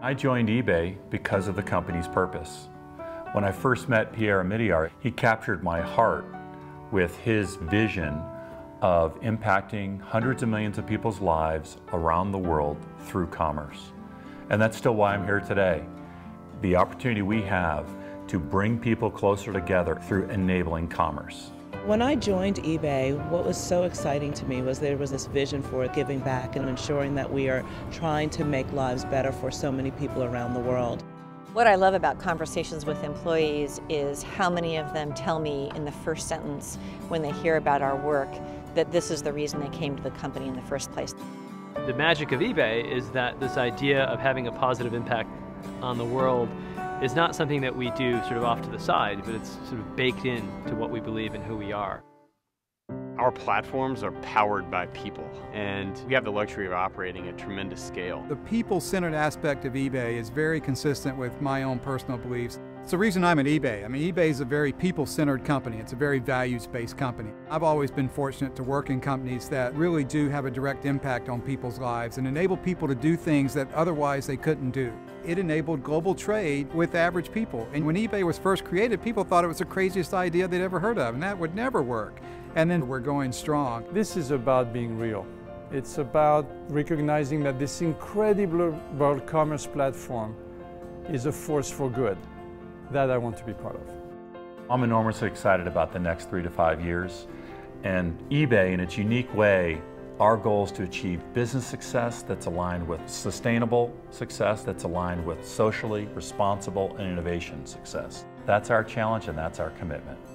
I joined eBay because of the company's purpose. When I first met Pierre Midyar, he captured my heart with his vision of impacting hundreds of millions of people's lives around the world through commerce. And that's still why I'm here today. The opportunity we have to bring people closer together through enabling commerce. When I joined eBay, what was so exciting to me was there was this vision for giving back and ensuring that we are trying to make lives better for so many people around the world. What I love about conversations with employees is how many of them tell me in the first sentence when they hear about our work that this is the reason they came to the company in the first place. The magic of eBay is that this idea of having a positive impact on the world is not something that we do sort of off to the side, but it's sort of baked in to what we believe and who we are. Our platforms are powered by people, and we have the luxury of operating at tremendous scale. The people-centered aspect of eBay is very consistent with my own personal beliefs. It's the reason I'm at eBay. I mean, eBay is a very people-centered company. It's a very values-based company. I've always been fortunate to work in companies that really do have a direct impact on people's lives and enable people to do things that otherwise they couldn't do. It enabled global trade with average people. And when eBay was first created, people thought it was the craziest idea they'd ever heard of, and that would never work. And then we're going strong. This is about being real. It's about recognizing that this incredible world commerce platform is a force for good that I want to be part of. I'm enormously excited about the next 3 to 5 years. And eBay, in its unique way, our goal is to achieve business success that's aligned with sustainable success, that's aligned with socially responsible and innovation success. That's our challenge and that's our commitment.